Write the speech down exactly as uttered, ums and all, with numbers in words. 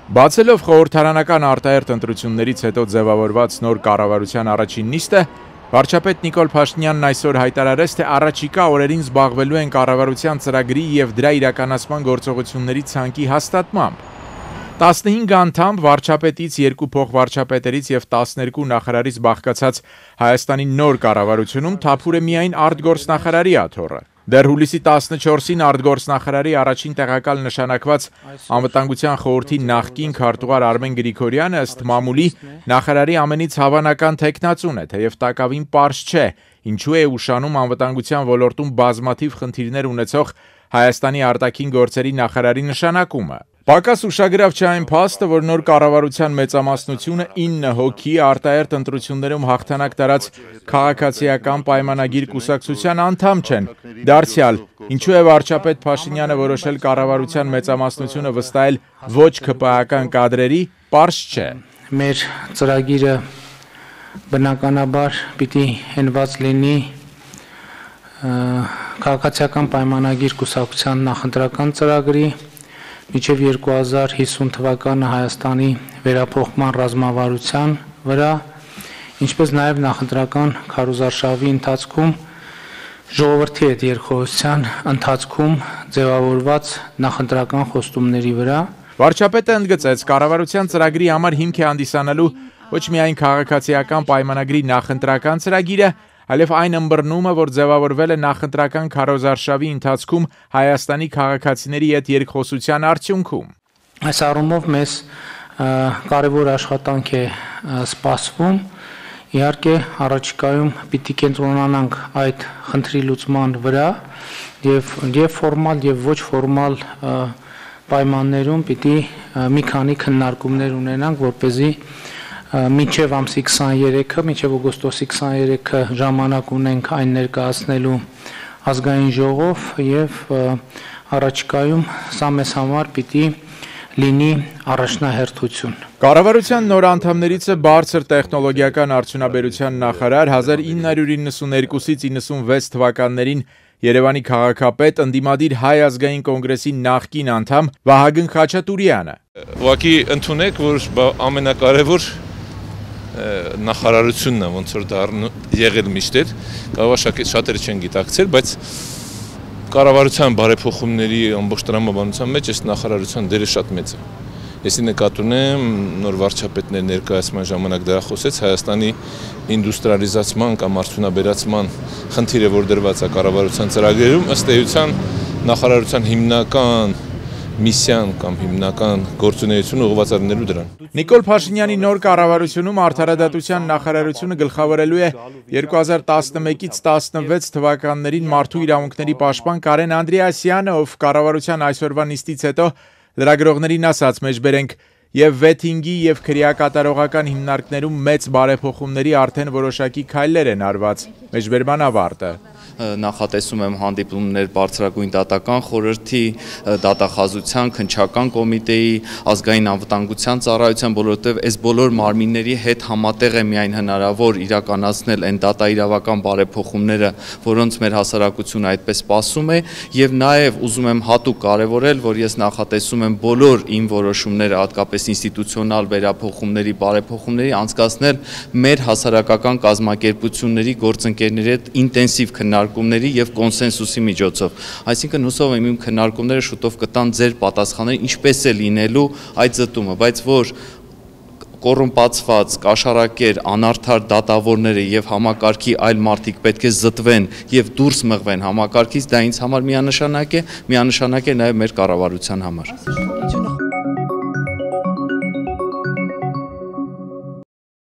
Բացելով խորհրդարանական արտահերթ ընտրություններից հետո ձևավորված նոր կառավարության առաջին նիստը, վարչապետ Նիկոլ Փաշինյանն այսօր հայտարարեց, թե առաջիկա օրերին զբաղվելու են կառավարության ծրագրի եւ դրա իրականացման գործողությունների ցանկի հաստատմամբ։ տասնհինգ անդամ վարչապետից, երկու փոխվարչապետերից եւ տասներկու նախարարից բաղկացած Հայաստանի նոր կառավարությունում թափուր է միայն արտգործնախարարի աթոռը։ Դեռ հուլիսի տասնչորսին արտգործնախարարի առաջին տեղակալ նշանակված Անվտանգության խորհրդի նախկին քարտուղար Արմեն Գրիգորյանը ըստ մամուլի նախարարի ամենից հավանական թեկնածուն է, թեև տակավին պարզ չէ, ինչու է ուշանում անվտանգության ոլորտում բազմաթիվ խնդիրներ ունեցող Հայաստանի արտաքին գործերի նախարարի նշանակումը։ Պակաս ուշագրավ չէ այն փաստը, որ նոր կառավարության մեծամասնությունը ինը հոգի արտահերթ ընտրություններում հաղթանակ տարած քաղաքացիական պայմանագիր կուսակցության անդամ չեն։ Դարձյալ, ինչու է վարչապետ Փաշինյանը որոշել կառավարության մեծամասնությունը վստահել ոչ ՔՊԱ-ական կադրերի, պարզ չէ։ Մեր ծրագիրը բնականաբար պիտի հենված լինի քաղաքացիական պայմանագիր կուսակցության նախընտրական ծրագրի մինչև երկու հազար հիսուն թվականը Հայաստանի վերափոխման ռազմավարության վրա, ինչպես նաև նախընտրական քարոզարշավի ընթացքում ժողովրդի հետ երկխոսության ընթացքում ձևավորված նախընտրական խոստումների վրա։ Վարչապետը ընդգծեց, կառավարության ծրագրի համար հիմք է հանդիսանալու ոչ միայն քաղաքացիական պայմանագրի նախընտրական ծրագիրը, այլև այն ըմբռնումը, որ ձևավորվել է նախընտրական քարոզարշավի ընթացքում Հայաստանի քաղաքացիների հետ երկխոսության արդյունքում։ Այս առումով մեզ կարևոր աշխատանք է սպասվում։ Իհարկե, առաջիկայում պիտի կենտրոնանանք այդ խնդրի լուծման վրա եւ եւ ֆորմալ եւ ոչ ֆորմալ պայմաններում պիտի մի քանի քննարկումներ ունենանք, որպեսզի մինչև ամսի քսաներեքը, մինչև օգոստոսի քսաներեքը ժամանակ ունենք այն ներկայացնելու ազգային ժողով եւ առաջիկայում սա մեզ համար պիտի լինի առաջնահերթություն։ Կառավարության նոր անդամներից է բարձր տեխնոլոգիական արդյունաբերության նախարար հազար ինը հարյուր իննսուներկուսից իննսունվեց թվականներին Երևանի քաղաքապետ ընդդիմադիր Հայ ազգային կոնգրեսի նախկին անդամ Վահագն Խաչատուրյանը։ Ուղղակի ընդունեք, որ ամենակարևոր նախարարությունն է, ոնց որ դա եղել միշտ, կարող է շատերը չեն գիտակցել, բայց կառավարության բարեփոխումների ամբողջ տրամաբանության մեջ այս նախարարության դերը շատ մեծ է։ Եսի նկատ ունեմ, նոր վարչապետներ ներկայացման ժամանակ դրա խոսեց Հայաստանի ինդուստրիալիզացման կամ արդյունաբերացման խնդիրը, որ դրված է կառավարության ծրագրերում, ըստ էության նախարարության հիմնական միսիան կամ հիմնական գործունեությունը ուղղված է լինելու դրան։ Նիկոլ Փաշինյանի նոր կառավարությունում արդարադատության նախարարությունը գլխավորելու է երկու հազար տասնմեկից տասնվեց թվականներին մարդու իրավունքների պաշտպան Կարեն Անդրեասյանը, ով կառավարության այսօրվա նիստից հետո լրագրողներին ասաց, մեջբերենք եւ վեթինգի եւ քրեակատարողական հիմնարկներում մեծ բարեփոխումների արդեն որոշակի քայլեր են արված։ Մեջբերման ավարտը նախատեսում եմ հանդիպումներ բարձրագույն դատական խորհրդի, դատախազության, քննչական կոմիտեի, ազգային անվտանգության ծառայության, որովհետև այս բոլոր մարմինների հետ համատեղ է միայն հնարավոր իրականացնել այն դատաիրավական բարեփոխումները, որոնց մեր հասարակությունը այդպես սպասում է, եւ նաեւ ուզում եմ հատուկ կարևորել, որ ես նախատեսում եմ բոլոր իմ որոշումները, հատկապես ինստիտուցիոնալ վերափոխումների, բարեփոխումների անցկացնել մեր հասարակական կազմակերպությունների գործընկերների հետ ինտենսիվ քննարկումների եւ կոնսենսուսի միջոցով։ Այսինքն հուսով եմ իմ քննարկումները շուտով կտան ձեր պատասխանները, ինչպես է լինելու այդ զտումը, բայց որ կոռումպացված, կաշառակեր, անարդար դատավորները եւ համակարգի այլ մարդիկ պետք է զտվեն եւ դուրս մղվեն համակարգից, դա ինձ համար միանշանակ է, միանշանակ է նաեւ մեր կառավարության համար։